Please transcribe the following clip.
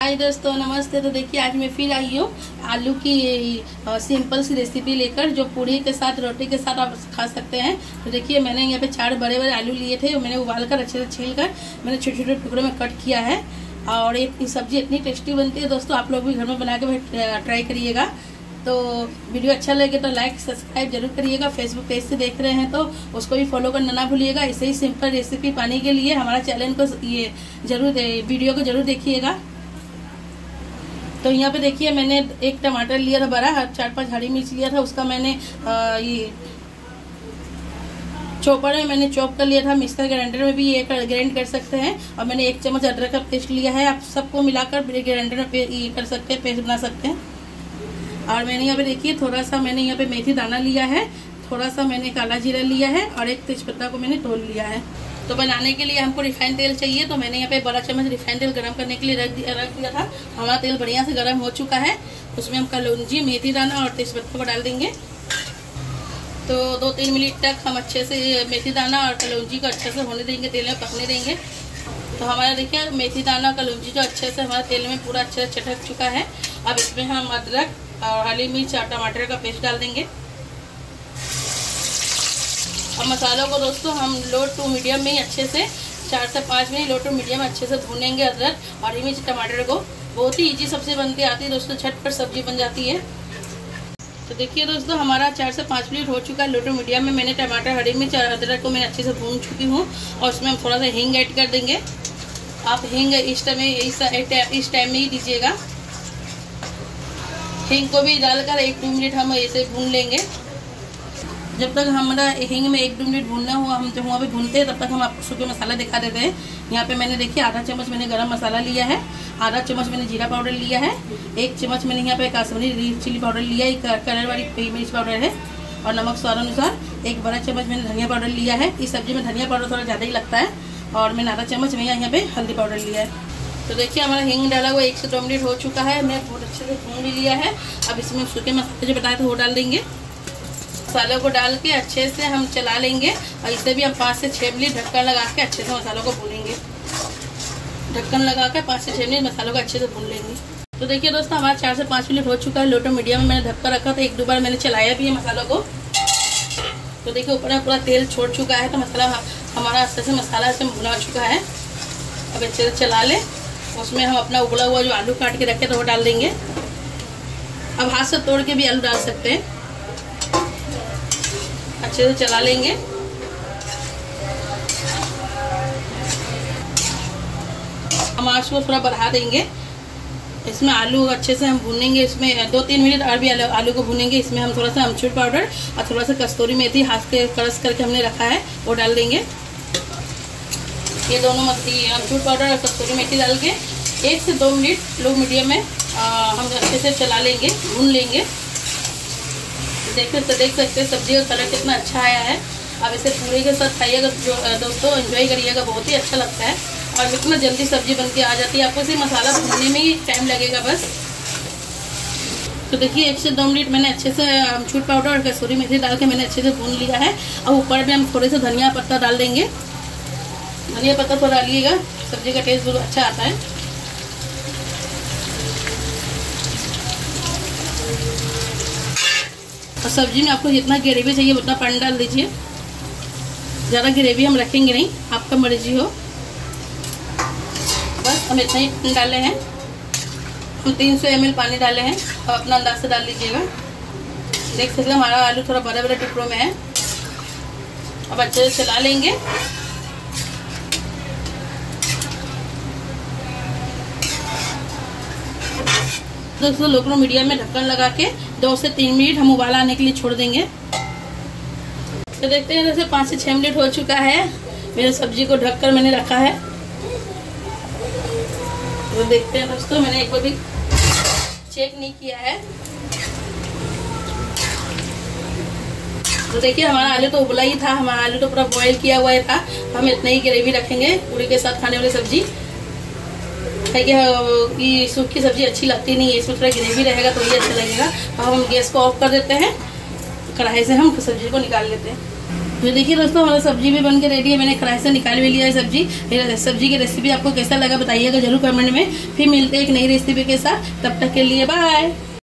हाय दोस्तों, नमस्ते। तो देखिए आज मैं फिर आई हूँ आलू की सिंपल सी रेसिपी लेकर, जो पूरी के साथ रोटी के साथ आप खा सकते हैं। तो देखिए मैंने यहाँ पे 4 बड़े बड़े आलू लिए थे, मैंने उबाल कर अच्छे से छील कर मैंने छोटे छोटे टुकड़ों में कट किया है। और ये सब्जी इतनी टेस्टी बनती है दोस्तों, आप लोग भी घर में बना के ट्राई करिएगा। तो वीडियो अच्छा लगे तो लाइक सब्सक्राइब जरूर करिएगा। फेसबुक पेज से देख रहे हैं तो उसको भी फॉलो करना ना भूलिएगा। ऐसे ही सिंपल रेसिपी पाने के लिए हमारा चैनल को ये वीडियो को जरूर देखिएगा। तो यहाँ पे देखिए मैंने एक टमाटर लिया था बड़ा, 4-5 हरी मिर्च लिया था, उसका मैंने ये चॉपर में मैंने चॉप कर लिया था। मिक्सर ग्राइंडर में भी ये ग्राइंड कर सकते हैं। और मैंने 1 चम्मच अदरक का पेस्ट लिया है। आप सबको मिलाकर ग्राइंडर में ये कर सकते हैं, पेस्ट बना सकते हैं। और मैंने यहाँ पे देखिए थोड़ा सा मैंने यहाँ पे मेथी दाना लिया है, थोड़ा सा मैंने काला जीरा लिया है और 1 तेजपत्ता को मैंने तोड़ लिया है। तो बनाने के लिए हमको रिफाइंड तेल चाहिए, तो मैंने यहाँ पे बड़ा चम्मच रिफाइंड तेल गरम करने के लिए रख दिया था। हमारा तेल बढ़िया से गरम हो चुका है। उसमें हम कलौंजी, मेथी दाना और तेजपत्ता को डाल देंगे। तो 2-3 मिनट तक हम अच्छे से मेथी दाना और कलौंजी को अच्छे से होने देंगे, तेल में पकने देंगे। तो हमारा देखिए मेथी दाना और कलौंजी जो अच्छे से हमारे तेल में पूरा अच्छे से चटक चुका है। अब इसमें हम अदरक और हरी मिर्च और टमाटर का पेस्ट डाल देंगे। अब मसालों को दोस्तों हम लो टू मीडियम में ही अच्छे से 4 से 5 मिनट लो टू मीडियम में अच्छे से भूनेंगे। अदरक हरी मिर्च टमाटर को बहुत ही इजी सब्जी बनती आती है दोस्तों, झटपट सब्जी बन जाती है। तो देखिए दोस्तों हमारा 4 से 5 मिनट हो चुका है। लो टू मीडियम में मैंने टमाटर हरी मिर्च और अदरक को मैंने अच्छे से भून चुकी हूँ। और उसमें हम थोड़ा सा हींग ऐड कर देंगे। आप हींग इस टाइम में ही दीजिएगा। हींग को भी डालकर 1-2 मिनट हम ऐसे भून लेंगे। जब तक हमारा हींग में 1-2 मिनट भूनना हुआ, हम जब वहाँ पे भूनते हैं तब तक हम आपको सूखे मसाला दिखा देते हैं। यहाँ पे मैंने देखिए आधा चम्मच मैंने गरम मसाला लिया है, आधा चम्मच मैंने जीरा पाउडर लिया है, 1 चम्मच मैंने यहाँ पे कश्मीरी चिली पाउडर लिया है, कलर वाली मिर्च पाउडर है, और नमक स्वाद अनुसार 1 बड़ा चम्मच मैंने धनिया पाउडर लिया है। इस सब्जी में धनिया पाउडर थोड़ा ज़्यादा ही लगता है। और मैंने आधा चम्मच मैंने यहाँ पे हल्दी पाउडर लिया है। तो देखिए हमारा हींग डाला हुआ 1 से 2 मिनट हो चुका है। मैं बहुत अच्छे से भून भी लिया है। अब इसमें सूखे मसाले जो बताए थे वो डाल देंगे। मसालों को डाल के अच्छे से हम चला लेंगे। और इसे भी हम 5 से 6 मिनट ढक्कन लगा के अच्छे से मसालों को भूनेंगे। ढक्कन लगा के 5 से 6 मिनट मसालों को अच्छे से भून लेंगे। तो देखिए दोस्तों हमारा 4 से 5 मिनट हो चुका है। लो टू मीडियम में मैंने ढक्कन रखा था, 1-2 बार मैंने चलाया भी है मसालों को। तो देखिए ऊपर में पूरा तेल छोड़ चुका है। तो मसाला हमारा अच्छे से मसाला से भुना चुका है। अब अच्छे से चला ले। उसमें हम अपना उबला हुआ जो आलू काट के रखे थे वो डाल देंगे। अब हाथ से तोड़ के भी आलू डाल सकते हैं। अच्छे से चला लेंगे। हम आँच को थोड़ा बढ़ा देंगे। इसमें आलू अच्छे से हम भूनेंगे। इसमें 2-3 मिनट और भी आलू को भूनेंगे। इसमें हम थोड़ा सा अमचूर पाउडर और थोड़ा सा कस्तूरी मेथी हाथ के क्रश करके हमने रखा है वो डाल देंगे। ये दोनों अमचूर पाउडर और कस्तूरी मेथी डाल के 1 से 2 मिनट लो मीडियम में हम अच्छे से चला लेंगे, भून लेंगे। देख सकते हैं सब्जी का कलर कितना अच्छा आया है। अब इसे पूरे के साथ खाइएगा दोस्तों, एंजॉय करिएगा, बहुत ही अच्छा लगता है। और इतना जल्दी सब्जी बनके आ जाती है। आपको सिर्फ मसाला भूनने में ही टाइम लगेगा बस। तो देखिए 1 से 2 मिनट मैंने अच्छे से अमचूर पाउडर और कसूरी मेथी डाल के मैंने अच्छे से भून लिया है। और ऊपर में हम थोड़े से धनिया पत्ता डाल देंगे। धनिया पत्ता थोड़ा डालिएगा, सब्जी का टेस्ट बहुत अच्छा आता है। और सब्जी में आपको जितना ग्रेवी चाहिए उतना पानी डाल दीजिए। ज़्यादा ग्रेवी हम रखेंगे नहीं, आपका मर्जी हो। बस हम इतना ही पानी डाले हैं। हम 300 ml पानी डाले हैं। अब अपना अंदाज से डाल लीजिएगा। देख सकते हैं हमारा आलू थोड़ा बड़े बड़े टुकड़ों में है। अब अच्छे से चला लेंगे। दोस्तों लो टू मीडियम में ढक्कन लगा के 2 से 3 मिनट हम उबाल आने के लिए छोड़ देंगे। तो देखते हैं जैसे 5 से 6 मिनट हो चुका है। मेरे सब्जी को ढककर मैंने रखा है। तो देखते हैं दोस्तों, मैंने एक बार भी चेक नहीं किया है। तो देखिए हमारा आलू तो उबला ही था, हमारा आलू तो पूरा बॉईल किया हुआ था। हम इतना ही ग्रेवी रखेंगे पूरी के साथ खाने वाली सब्जी है कि सूखी सब्जी अच्छी लगती नहीं है, इसमें थोड़ा ग्रेवी रहेगा तो ये अच्छा लगेगा। अब हम गैस को ऑफ कर देते हैं, कढ़ाई से हम सब्जी को निकाल लेते हैं। तो देखिए दोस्तों, हमारा सब्जी भी बन के रेडी है। मैंने कढ़ाई से निकाल भी लिया है सब्जी। सब्जी की रेसिपी आपको कैसा लगा बताइएगा जरूर कमेंट में। फिर मिलते हैं एक नई रेसिपी के साथ, तब तक के लिए बाय।